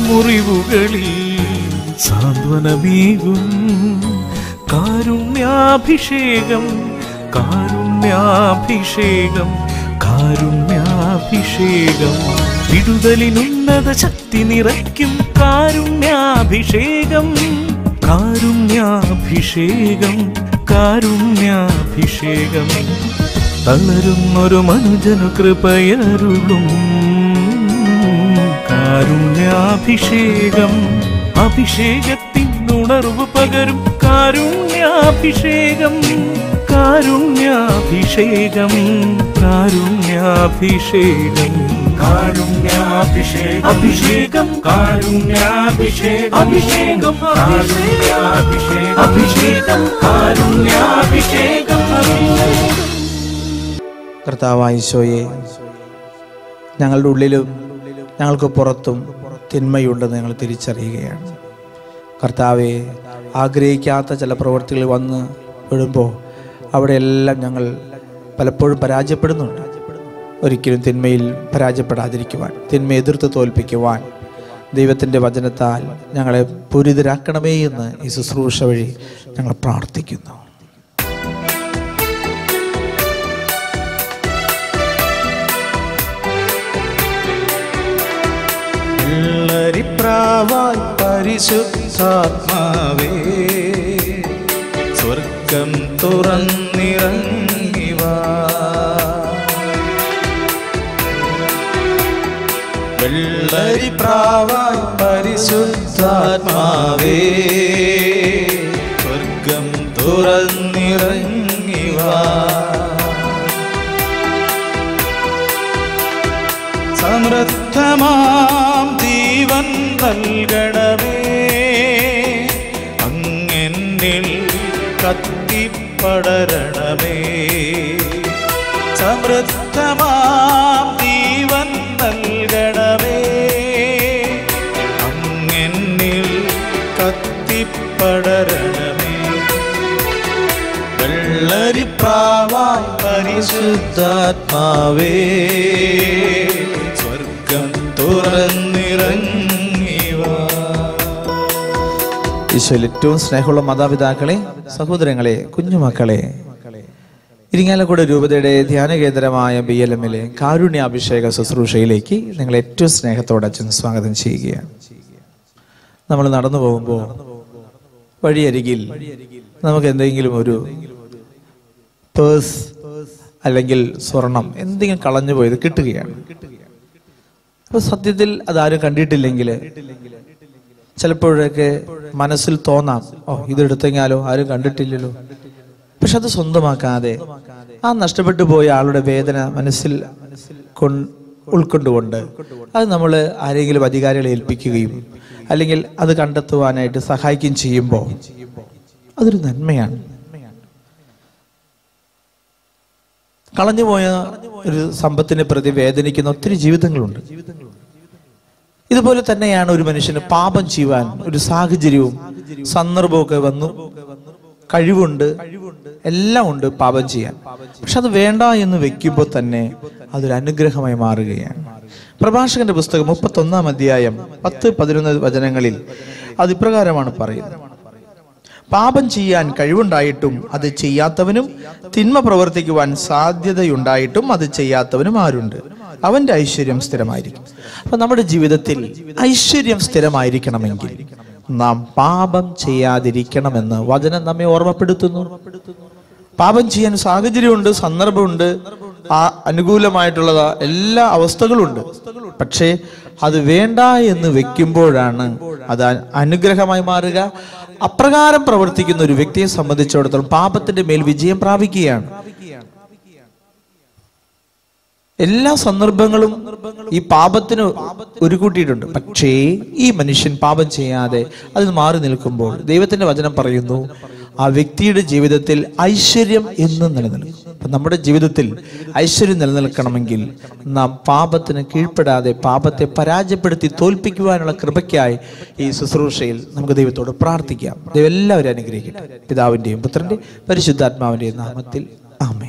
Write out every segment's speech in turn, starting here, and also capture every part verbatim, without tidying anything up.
മുറിവുകളിൽ സാന്ത്വനമേകും കാരുണ്യാഭിഷേകം കാരുണ്യാഭിഷേകം കാരുണ്യാഭിഷേകം വിടുതലിനുന്നത ശക്തി നിറയ്ക്കും കാരുണ്യാഭിഷേകം കാരുണ്യാഭിഷേകം കാരുണ്യാഭിഷേകം തളരുന്നൊരു മനുജനു കൃപയരുളും കാരുണ്യാഭിഷേകം അഭിഷേകത്തിനുണർവ് പകരും കാരുണ്യാഭിഷേകം കാരുണ്യാഭിഷേകം കാരുണ്യാഭിഷേകം കാരുണ്യാഭിഷേകം അഭിഷേകം കാരുണ്യാഭിഷേകം അഭിഷേകം കാരുണ്യാഭിഷേകം അഭിഷേകം കാരുണ്യാഭിഷേകം കർത്താവായ ഈശോയെ, ഞങ്ങളുടെ ഉള്ളിലും ഞങ്ങൾക്ക് പുറത്തും തിന്മയുണ്ടെന്ന് ഞങ്ങൾ തിരിച്ചറിയുകയാണ്. കർത്താവെ, ആഗ്രഹിക്കാത്ത ചില പ്രവൃത്തികൾ വന്ന് വിടുമ്പോൾ അവിടെയെല്ലാം ഞങ്ങൾ പലപ്പോഴും പരാജയപ്പെടുന്നുണ്ട്. ഒരിക്കലും തിന്മയിൽ പരാജയപ്പെടാതിരിക്കുവാൻ, തിന്മ എതിർത്ത് തോൽപ്പിക്കുവാൻ ദൈവത്തിൻ്റെ വചനത്താൽ ഞങ്ങളെ പൂരിതരാക്കണമേ എന്ന് ഈ ശുശ്രൂഷ വഴി ഞങ്ങൾ പ്രാർത്ഥിക്കുന്നു. വെള്ളരിപ്രാവായി പരിശുദ്ധാത്മാവേ, സ്വർഗം തുറന്നിറങ്ങി വാ. വെള്ളരിപ്രാവായി പരിശുദ്ധാത്മാവേ, സ്വർഗം തുറന്നിറങ്ങി വാ. സമൃദ്ധമാം ജീവൻ നൽകണമേ, അങ്ങെന്നിൽ കത്തിപ്പടരണമേ. സമൃദ്ധമാം ജീവൻ നൽകണമേ, അങ്ങെന്നിൽ കത്തിപ്പടരണമേ. വെള്ളരിപ്രാവായി പരിശുദ്ധാത്മാവേ, ഈശോയിൽ ഏറ്റവും സ്നേഹമുള്ള മാതാപിതാക്കളെ, സഹോദരങ്ങളെ, കുഞ്ഞുമക്കളെ, ഇരിങ്ങാലക്കുട രൂപതയുടെ ധ്യാനകേന്ദ്രമായ ബി എൽ എമ്മിലെ കാരുണ്യാഭിഷേക ശുശ്രൂഷയിലേക്ക് നിങ്ങളെ ഏറ്റവും സ്നേഹത്തോടെ അച്ഛൻ സ്വാഗതം ചെയ്യുകയാണ്. നമ്മൾ നടന്നു പോകുമ്പോൾ വഴിയരികിൽ നമുക്ക് എന്തെങ്കിലും ഒരു പേഴ്സ് അല്ലെങ്കിൽ സ്വർണം എന്തെങ്കിലും കളഞ്ഞു പോയത് കിട്ടുകയാണ്. അപ്പൊ സത്യത്തിൽ അതാരും കണ്ടിട്ടില്ലെങ്കിൽ ചിലപ്പോഴൊക്കെ മനസ്സിൽ തോന്നാം, ഓ ഇതെടുത്തെങ്കിലോ, ആരും കണ്ടിട്ടില്ലല്ലോ. പക്ഷെ അത് സ്വന്തമാക്കാതെ ആ നഷ്ടപ്പെട്ടു പോയ ആളുടെ വേദന മനസ്സിൽ ഉൾക്കൊണ്ടുകൊണ്ട് അത് നമ്മൾ ആരെങ്കിലും അധികാരികളെ ഏൽപ്പിക്കുകയും അല്ലെങ്കിൽ അത് കണ്ടെത്തുവാനായിട്ട് സഹായിക്കുകയും ചെയ്യുമ്പോൾ അതൊരു നന്മയാണ്. കളഞ്ഞുപോയ ഒരു സമ്പത്തിനെ പ്രതി വേദനിക്കുന്ന ഒത്തിരി ജീവിതങ്ങളുണ്ട്. ഇതുപോലെ തന്നെയാണ് ഒരു മനുഷ്യന് പാപം ചെയ്യുവാൻ ഒരു സാഹചര്യവും സന്ദർഭമൊക്കെ വന്നു, കഴിവുണ്ട്, എല്ലാം ഉണ്ട് പാപം ചെയ്യാൻ. പക്ഷെ അത് വേണ്ട എന്ന് വെക്കുമ്പോൾ തന്നെ അതൊരു അനുഗ്രഹമായി മാറുകയാണ്. പ്രഭാഷകന്റെ പുസ്തകം മുപ്പത്തി ഒന്നാം അധ്യായം പത്ത് പതിനൊന്ന് വചനങ്ങളിൽ അത് ഇപ്രകാരമാണ് പറയുന്നത്: പാപം ചെയ്യാൻ കഴിവുണ്ടായിട്ടും അത് ചെയ്യാത്തവനും തിന്മ പ്രവർത്തിക്കുവാൻ സാധ്യതയുണ്ടായിട്ടും അത് ചെയ്യാത്തവനും ആരുണ്ട്? അവന്റെ ഐശ്വര്യം സ്ഥിരമായിരിക്കും. അപ്പൊ നമ്മുടെ ജീവിതത്തിൽ ഐശ്വര്യം സ്ഥിരമായിരിക്കണമെങ്കിൽ നാം പാപം ചെയ്യാതിരിക്കണമെന്ന് വചനം നമ്മെ ഓർമ്മപ്പെടുത്തുന്നു. പാപം ചെയ്യാൻ സാഹചര്യമുണ്ട്, സന്ദർഭമുണ്ട്, ആ അനുകൂലമായിട്ടുള്ള എല്ലാ അവസ്ഥകളുണ്ട്. പക്ഷേ അത് വേണ്ട എന്ന് വെക്കുമ്പോഴാണ് അത് അനുഗ്രഹമായി മാറുക. അപ്രകാരം പ്രവർത്തിക്കുന്ന ഒരു വ്യക്തിയെ സംബന്ധിച്ചിടത്തോളം പാപത്തിന്റെ മേൽ വിജയം പ്രാപിക്കുകയാണ്. എല്ലാ സന്ദർഭങ്ങളും ഈ പാപത്തിന് ഒരു കൂട്ടിയിട്ടുണ്ട്. പക്ഷേ ഈ മനുഷ്യൻ പാപം ചെയ്യാതെ അതിൽ മാറി നിൽക്കുമ്പോൾ ദൈവത്തിന്റെ വചനം പറയുന്നു, ആ വ്യക്തിയുടെ ജീവിതത്തിൽ ഐശ്വര്യം എന്നും നിലനിൽക്കും. അപ്പൊ നമ്മുടെ ജീവിതത്തിൽ ഐശ്വര്യം നിലനിൽക്കണമെങ്കിൽ നാം പാപത്തിന് കീഴ്പ്പെടാതെ പാപത്തെ പരാജയപ്പെടുത്തി തോൽപ്പിക്കുവാനുള്ള കൃപയ്ക്കായി ഈ ശുശ്രൂഷയിൽ നമുക്ക് ദൈവത്തോട് പ്രാർത്ഥിക്കാം. ദൈവം എല്ലാവരും അനുഗ്രഹിക്കട്ടെ. പിതാവിന്റെയും പുത്രന്റെയും പരിശുദ്ധാത്മാവിന്റെയും നാമത്തിൽ ആമേൻ.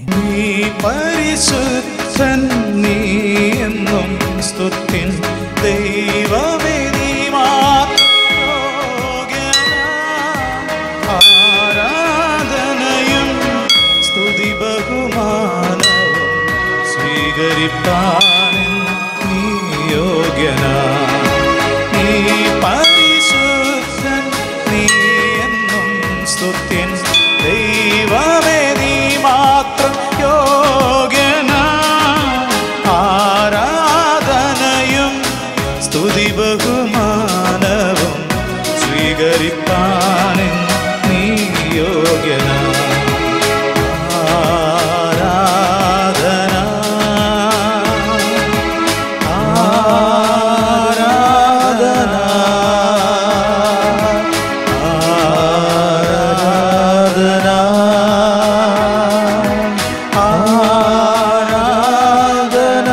നീ എന്നും സ്തുതിൻ ദൈവമേ, നീ സ്വീകരിപ്പാൻ നീ യോഗ്യനാ. നീ പരിശുദ്ധൻ, നീ എന്നും സ്തുത്യൻ. ദൈവമേ നീ മാത്രം യോഗ്യനാ. ആരാധനയും സ്തുതി ബഹുമാനവും സ്വീകരിപ്പാൻ നീ യോഗ്യനാ. ആരാധന ആരാധന ആരാധന ആരാധന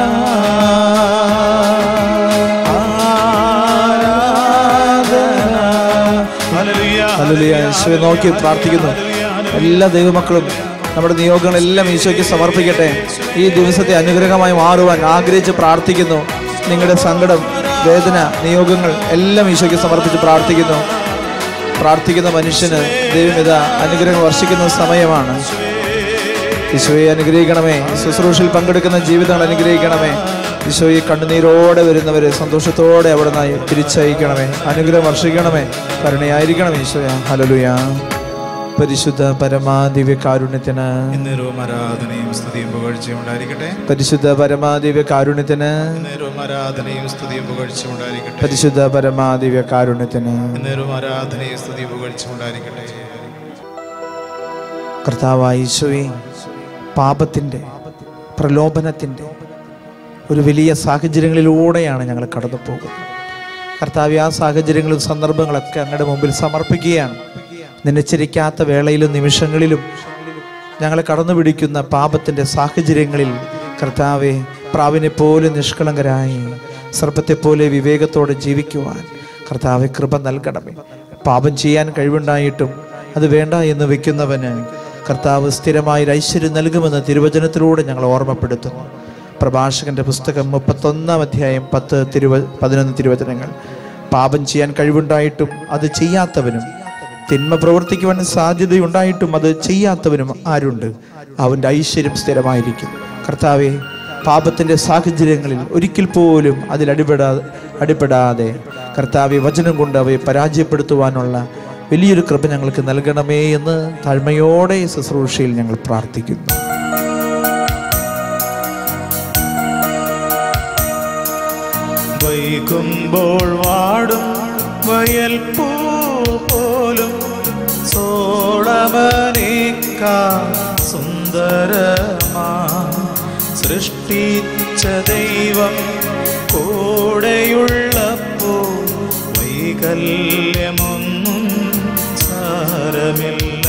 ഹല്ലേലൂയ. യേശുവെ നോക്കി പ്രാർത്ഥിക്കുന്നു. എല്ലാ ദൈവമക്കളും നമ്മുടെ നിയോഗങ്ങളെല്ലാം ഈശോയ്ക്ക് സമർപ്പിക്കട്ടെ. ഈ ദിവസത്തെ അനുഗ്രഹമായി മാറുവാൻ ആഗ്രഹിച്ച് പ്രാർത്ഥിക്കുന്നു. നിങ്ങളുടെ സങ്കടം, വേദന, നിയോഗങ്ങൾ എല്ലാം ഈശോയ്ക്ക് സമർപ്പിച്ച് പ്രാർത്ഥിക്കുന്നു. പ്രാർത്ഥിക്കുന്ന മനുഷ്യന് ദൈവം ഇതാ അനുഗ്രഹം വർഷിക്കുന്ന സമയമാണ്. ഈശോയെ അനുഗ്രഹിക്കണമേ. ശുശ്രൂഷയിൽ പങ്കെടുക്കുന്ന ജീവിതങ്ങൾ അനുഗ്രഹിക്കണമേ. ഈശോയെ കണ്ണുനീരോടെ വരുന്നവരെ സന്തോഷത്തോടെ അവിടെ നിന്ന് തിരിച്ചയക്കണമേ. അനുഗ്രഹം വർഷിക്കണമേ. കരുണയായിരിക്കണം ഈശോയ. ഹല്ലേലൂയ. പരിശുദ്ധ പരമാദിവ്യ കാരുണ്യത്തിന് എന്നേരവും ആരാധനയും സ്തുതിയും പുകഴ്ചയും ഉണ്ടായിരിക്കട്ടെ. പരിശുദ്ധ പരമാദിവ്യ കാരുണ്യത്തിന് എന്നേരവും ആരാധനയും സ്തുതിയും പുകഴ്ചയും ഉണ്ടായിരിക്കട്ടെ. പരിശുദ്ധ പരമാദിവ്യ കാരുണ്യത്തിന് എന്നേരവും ആരാധനയും സ്തുതിയും പുകഴ്ചയും ഉണ്ടായിരിക്കട്ടെ. കർത്താവായ ഈശോയെ, പാപത്തിൻ്റെ പ്രലോഭനത്തിൻ്റെ ഒരു വലിയ സാഹചര്യങ്ങളിലൂടെയാണ് ഞങ്ങൾ കടന്നു പോകുന്നത്. കർത്താവ്, ആ സാഹചര്യങ്ങളും സന്ദർഭങ്ങളൊക്കെ അങ്ങയുടെ മുമ്പിൽ സമർപ്പിക്കുകയാണ്. നിന്നച്ചരിക്കാത്ത വേളയിലും നിമിഷങ്ങളിലും ഞങ്ങളെ കടന്നു പിടിക്കുന്ന പാപത്തിൻ്റെ സാഹചര്യങ്ങളിൽ കർത്താവെ, പ്രാവിനെ പോലെ നിഷ്കളങ്കരായി സർപ്പത്തെപ്പോലെ വിവേകത്തോടെ ജീവിക്കുവാൻ കർത്താവെ കൃപ നൽകണമേ. പാപം ചെയ്യാൻ കഴിവുണ്ടായിട്ടും അത് വേണ്ട എന്ന് വെക്കുന്നവന് കർത്താവ് സ്ഥിരമായി ഐശ്വര്യം നൽകുമെന്ന് തിരുവചനത്തിലൂടെ ഞങ്ങൾ ഓർമ്മപ്പെടുത്തുന്നു. പ്രഭാഷകന്റെ പുസ്തകം മുപ്പത്തൊന്നാം അധ്യായം പത്ത് തിരുവ പതിനൊന്ന് തിരുവചനങ്ങൾ. പാപം ചെയ്യാൻ കഴിവുണ്ടായിട്ടും അത് ചെയ്യാത്തവനും തിന്മ പ്രവർത്തിക്കുവാൻ സാധ്യതയുണ്ടായിട്ടും അത് ചെയ്യാത്തവനും ആരുണ്ട്? അവൻ്റെ ഐശ്വര്യം സ്ഥിരമായിരിക്കും. കർത്താവെ, പാപത്തിൻ്റെ സാഹചര്യങ്ങളിൽ ഒരിക്കൽ പോലും അതിൽ അടിപ്പെടാ അടിപ്പെടാതെ കർത്താവെ വചനം കൊണ്ട് അവയെ പരാജയപ്പെടുത്തുവാനുള്ള വലിയൊരു കൃപ ഞങ്ങൾക്ക് നൽകണമേ എന്ന് താഴ്മയോടെ ശുശ്രൂഷയിൽ ഞങ്ങൾ പ്രാർത്ഥിക്കുന്നു. വൈകുമ്പോൾ വാടും വയൽ പൂ പോലും സോളമനേക്കാ സുന്ദരമാ സൃഷ്ടിച്ച ദൈവം കൂടെയുള്ളപ്പോൾ വൈകല്യമൊന്നും സാരമില്ല.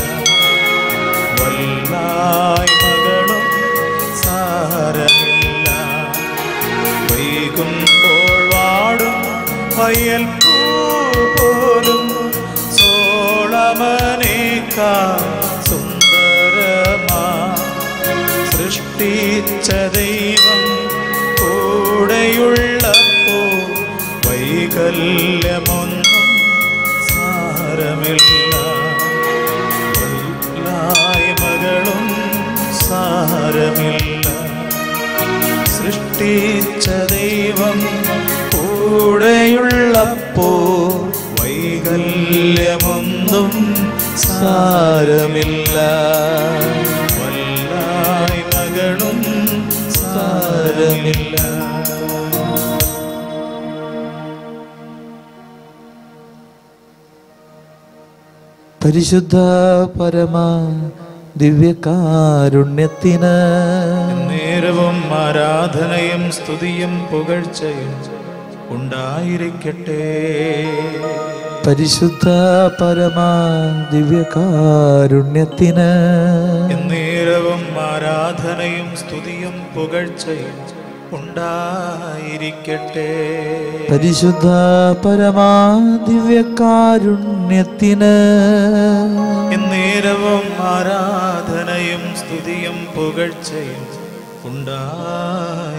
വല്ലായ്മകളും സാരമില്ല. വൈകുമ്പോൾ വാടും വയൽ പൂ പോലും സോളമനേക്കാ സുന്ദരമാ സൃഷ്ടിച്ച ദൈവം കൂടെയുള്ളപ്പോൾ വൈകല്യമൊന്നും സാരമില്ല. വല്ലായ്മകളും സാരമില്ല. സൃഷ്ടിച്ച ദൈവം കൂടെയുള്ളപ്പോൾ വൈകല്യമൊന്നും സാരമില്ല. വല്ലായ്മകളും സാരമില്ല. പരിശുദ്ധ പരമ ദിവ്യകാരുണ്യത്തിന് നേരവും ആരാധനയും സ്തുതിയും പുകഴ്ചയും ഉണ്ടായിരിക്കട്ടെ. പരിശുദ്ധ പരമ ദിവ്യകാരുണ്യത്തിന് നേരവും ആരാധനയും സ്തുതിയും പുകഴ്ചയും ഉണ്ടായിരിക്കട്ടെ. പരിശുദ്ധ പരമ ദിവ്യകാരുണ്യത്തിന് നേരവും ആരാധനയും സ്തുതിയും പുകഴ്ചയും ഉണ്ടായിരിക്കട്ടെ.